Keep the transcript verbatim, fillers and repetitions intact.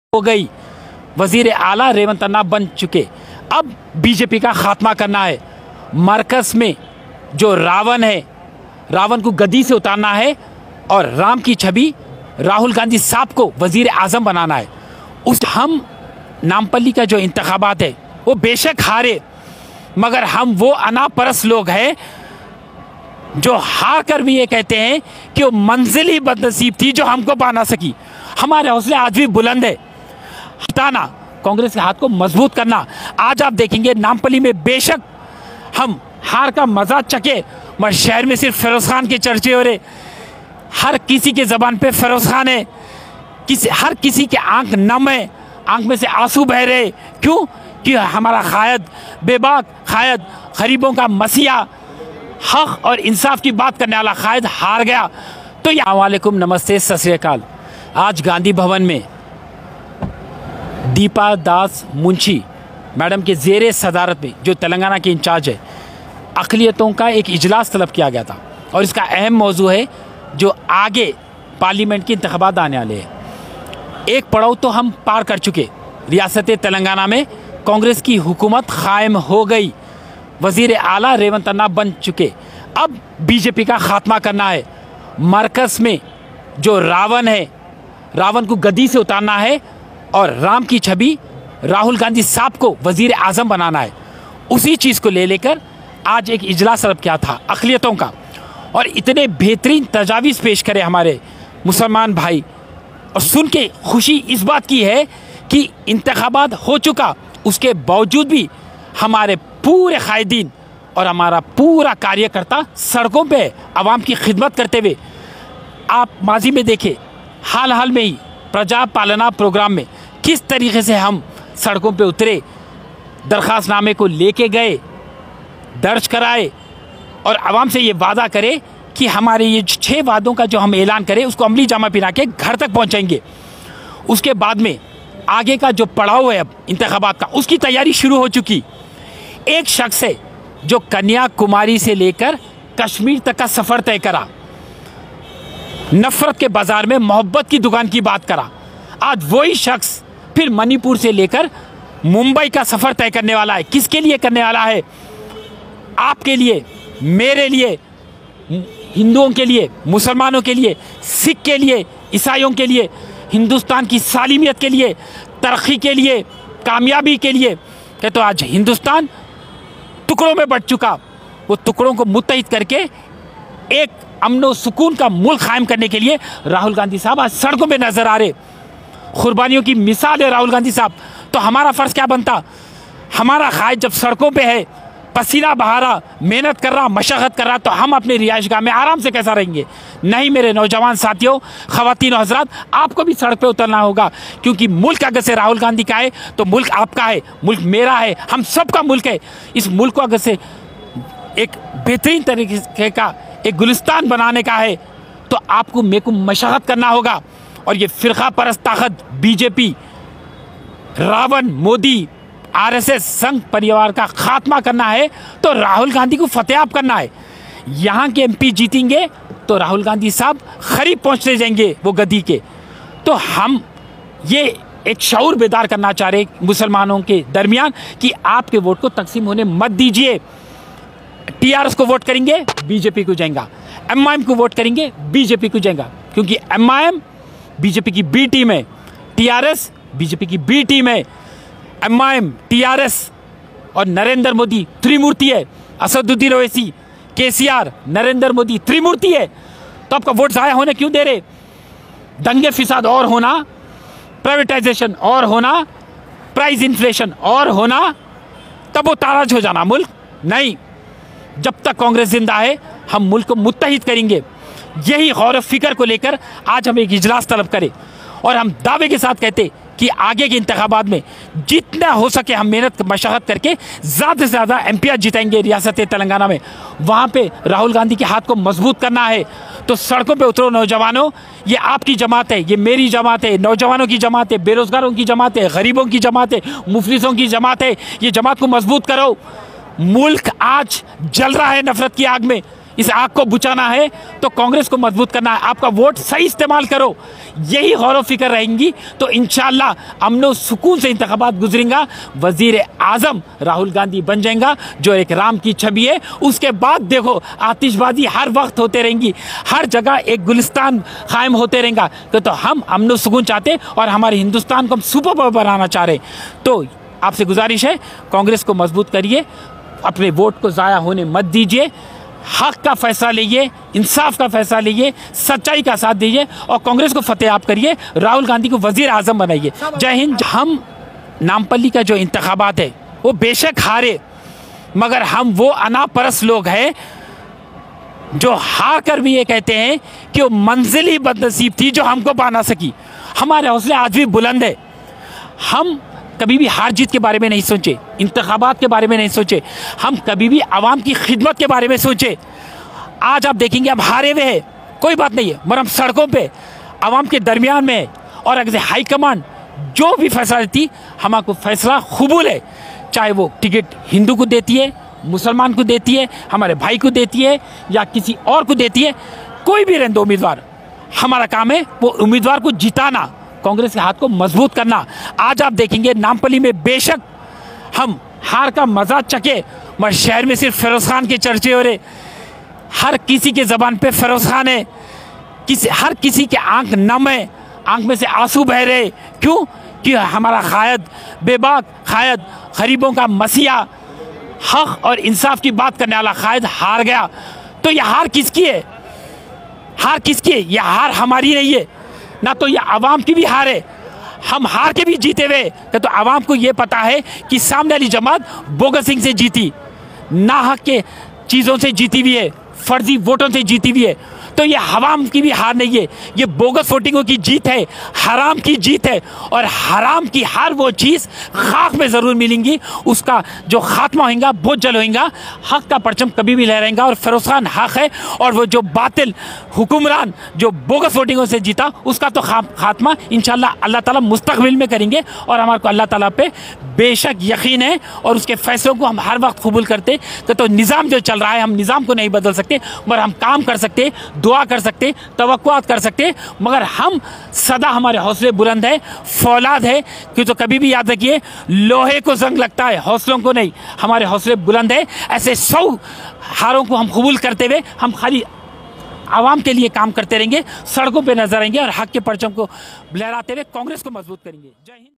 हो गई। वजीर आला रेवंत अन्ना बन चुके। अब बीजेपी का खात्मा करना है। मरकज में जो रावण है, रावण को गद्दी से उतारना है और राम की छवि राहुल गांधी साहब को वजीर आजम बनाना है। उस हम नामपल्ली का जो इंतखाबात है वो बेशक हारे, मगर हम वो अनापरस लोग हैं जो हार कर भी ये कहते हैं कि वो मंजिल ही बदनसीब थी जो हमको पा ना सकी। हमारे हौसले आज भी बुलंद है। हटाना, कांग्रेस के हाथ को मजबूत करना। आज आप देखेंगे नामपल्ली में बेशक हम हार का मजा चखे, मगर शहर में सिर्फ फिरोज खान के चर्चे हो रहे। हर किसी के जबान पे फिरोज खान है, किसी हर किसी के आंख नम है, आंख में से आंसू बह रहे। क्यों? कि हमारा कायद, बेबाक कायद, गरीबों का मसीहा, हक और इंसाफ की बात करने वाला कायद हार गया। तो अस्सलाम वालेकुम, नमस्ते, सत श्री अकाल। आज गांधी भवन में दीपा दास मुंशी मैडम के ज़ेरे सदारत में, जो तेलंगाना के इंचार्ज है, अक़लियतों का एक इजलास तलब किया गया था। और इसका अहम मौजू है जो आगे पार्लियामेंट के इंतखाबात आने वाले हैं। एक पड़ाव तो हम पार कर चुके। रियासत तेलंगाना में कांग्रेस की हुकूमत कायम हो गई। वजीर आला रेवंत अन्ना बन चुके। अब बीजेपी का खात्मा करना है। मरकज में जो रावण है, रावण को गद्दी से उतारना है और राम की छवि राहुल गांधी साहब को वजीर आजम बनाना है। उसी चीज़ को ले लेकर आज एक इजलास तलब किया था अक़लियतों का। और इतने बेहतरीन तजावीज़ पेश करे हमारे मुसलमान भाई। और सुन के खुशी इस बात की है कि इंतखाबात हो चुका, उसके बावजूद भी हमारे पूरे कायदीन और हमारा पूरा कार्यकर्ता सड़कों पे आवाम की खिदमत करते हुए। आप माजी में देखे, हाल हाल में ही प्रजा पालना प्रोग्राम में किस तरीके से हम सड़कों पे उतरे, दरख्वास्तनामे को लेके गए, दर्ज कराए और आवाम से ये वादा करे कि हमारे ये छः वादों का जो हम ऐलान करें उसको अमली जामा पहना के घर तक पहुंचाएंगे। उसके बाद में आगे का जो पड़ाव है अब इंतखाबात का, उसकी तैयारी शुरू हो चुकी। एक शख्स है जो कन्याकुमारी से लेकर कश्मीर तक का सफ़र तय करा, नफ़रत के बाज़ार में मोहब्बत की दुकान की बात करा। आज वही शख्स फिर मणिपुर से लेकर मुंबई का सफ़र तय करने वाला है। किसके लिए करने वाला है? आपके लिए, मेरे लिए, हिंदुओं के लिए, मुसलमानों के लिए, सिख के लिए, ईसाइयों के लिए, हिंदुस्तान की सालिमियत के लिए, तरक्की के लिए, कामयाबी के लिए। कि तो आज हिंदुस्तान टुकड़ों में बट चुका। वो टुकड़ों को मुत्तहिद करके एक अमन व सुकून का मुल्क कायम करने के लिए राहुल गांधी साहब आज सड़कों में नजर आ रहे। कुर्बानियों की मिसाल है राहुल गांधी साहब। तो हमारा फ़र्ज़ क्या बनता? हमारा कायद जब सड़कों पे है, पसीना बहा रहा, मेहनत कर रहा, मशक्क़त कर रहा, तो हम अपने रिहाइशगाह में आराम से कैसा रहेंगे? नहीं मेरे नौजवान साथियों, ख़वातीन और हज़रात, आपको भी सड़क पे उतरना होगा। क्योंकि मुल्क अगर से राहुल गांधी का है तो मुल्क आपका है, मुल्क मेरा है, हम सबका मुल्क है। इस मुल्क को अगर से एक बेहतरीन तरीके का एक गुलिस्तान बनाने का है तो आपको मेरे को मशक्क़त करना होगा। और ये फ़िरक़ा परस्त ताकत बीजेपी, रावण, मोदी, आरएसएस, संघ परिवार का खात्मा करना है तो राहुल गांधी को फतेहाब करना है। यहाँ के एमपी जीतेंगे तो राहुल गांधी साहब करीब पहुँचते जाएंगे वो गद्दी के। तो हम ये एक शऊर बेदार करना चाह रहे मुसलमानों के दरमियान कि आपके वोट को तकसीम होने मत दीजिए। टीआरएस को वोट करेंगे, बीजेपी को जाएगा। एमआईएम को वोट करेंगे, बीजेपी को जाएगा। क्योंकि एमआईएम बीजेपी की बी टीम है, टीआरएस बीजेपी की बी टीम है। एमआईएम, टीआरएस और नरेंद्र मोदी त्रिमूर्ति है। असदुद्दीन ओवैसी, केसीआर, नरेंद्र मोदी त्रिमूर्ति है। तो आपका वोट ज़ाया होने क्यों दे रहे? दंगे फिसाद और होना, प्राइवेटाइजेशन और होना, प्राइस इन्फ्लेशन और होना, तब वो ताराज हो जाना मुल्क। नहीं, जब तक कांग्रेस जिंदा है हम मुल्क को मुत्तहिद करेंगे। यही गौर फिक्र को लेकर आज हम एक इजलास तलब करें और हम दावे के साथ कहते कि आगे के इंतखाबात में जितना हो सके हम मेहनत मशक्क़त करके ज़्यादा से ज़्यादा एमपियाँ जिताएंगे रियासत तेलंगाना में। वहाँ पे राहुल गांधी के हाथ को मजबूत करना है तो सड़कों पे उतरो नौजवानों। ये आपकी जमात है, ये मेरी जमात है, नौजवानों की जमात है, बेरोज़गारों की जमात है, गरीबों की जमात है, मुफलिसों की जमात है। ये जमात को मजबूत करो। मुल्क आज जल रहा है नफ़रत की आग में। इस आग को बुझाना है तो कांग्रेस को मजबूत करना है। आपका वोट सही इस्तेमाल करो, यही गौर फिक्र रहेंगी तो इंशाल्लाह अमनो सुकून से इंतखाबात गुजरेंगा। वजीर आजम राहुल गांधी बन जाएगा, जो एक राम की छवि है। उसके बाद देखो आतिशबाजी हर वक्त होते रहेंगी, हर जगह एक गुलिस्तान कायम होते रहेगा। तो, तो हम अमनो सुकून चाहते और हमारे हिंदुस्तान को हम सुपर पावर बनाना चाह रहे। तो आपसे गुजारिश है, कांग्रेस को मजबूत करिए, अपने वोट को ज़ाया होने मत दीजिए, हक का फैसला लीजिए, इंसाफ का फैसला लीजिए, सच्चाई का साथ दीजिए और कांग्रेस को फतेह आप करिए, राहुल गांधी को वजीर आजम बनाइए। जय हिंद। हम नामपल्ली का जो इंतखाबात है वो बेशक हारे, मगर हम वो अनापरस लोग हैं जो हार कर भी ये कहते हैं कि वो मंजिल ही बदनसीब थी जो हमको पा ना सकी। हमारे हौसले आज भी बुलंद है। हम कभी भी हार जीत के बारे में नहीं सोचे, इंतखाबात के बारे में नहीं सोचे, हम कभी भी आवाम की खिदमत के बारे में सोचे। आज आप देखेंगे अब हारे हुए हैं, कोई बात नहीं है, मगर हम सड़कों पे आवाम के दरमियान में है और अगर हाईकमांड जो भी फैसला देती हमारे फैसला कबूल है, चाहे वो टिकट हिंदू को देती है, मुसलमान को देती है, हमारे भाई को देती है या किसी और को देती है, कोई भी रहने दो उम्मीदवार, हमारा काम है वो उम्मीदवार को जिताना, कांग्रेस के हाथ को मजबूत करना। आज आप देखेंगे नामपल्ली में बेशक हम हार का मजा चखे, मगर शहर में सिर्फ फिरोज खान के चर्चे हो रहे, हर किसी के जबान पे फिरोज खान है, किसी हर किसी के आंख नम है, आंख में से आंसू बह रहे। क्यों? कि हमारा कायद बेबाक कायद, गरीबों का मसीहा, हक और इंसाफ की बात करने वाला कायद हार गया। तो यह हार किसकी है? हार किसकी है? यह हार हमारी नहीं है, ना तो ये आवाम की भी हार है। हम हार के भी जीते हुए तो आवाम को ये पता है कि सामने वाली जमात बोगस सिंह से जीती, ना हक के चीज़ों से जीती हुई है, फर्जी वोटों से जीती हुई है। तो ये हवाम की भी हार नहीं है, ये बोगस वोटिंगों की जीत है, हराम की जीत है। और हराम की हर वो चीज़ खाक में ज़रूर मिलेंगी, उसका जो खात्मा होगा बहुत जल्द होगा। हक का परचम कभी भी लहराएगा और फिरोज खान हक है, और वो जो बातिल हुक्मरान जो बोगस वोटिंगों से जीता उसका तो खात्मा इंशाल्लाह अल्लाह ताला मुस्तकबिल में करेंगे। और हमारे को अल्लाह ताला पे बेशक यकीन है और उसके फैसलों को हम हर वक्त कबूल करते। तो, तो निज़ाम जो चल रहा है, हम निज़ाम को नहीं बदल सकते, मगर हम काम कर सकते, दुआ कर सकते, तवक्कुआत कर सकते, मगर हम सदा हमारे हौसले बुलंद है, फौलाद है। कि तो कभी भी याद रखिए, लोहे को जंग लगता है, हौसलों को नहीं। हमारे हौसले बुलंद है। ऐसे सौ हारों को हम कबूल करते हुए हम खाली आवाम के लिए काम करते रहेंगे, सड़कों पे नजर आएंगे और हक के परचम को लहराते हुए कांग्रेस को मजबूत करेंगे। जय हिंद।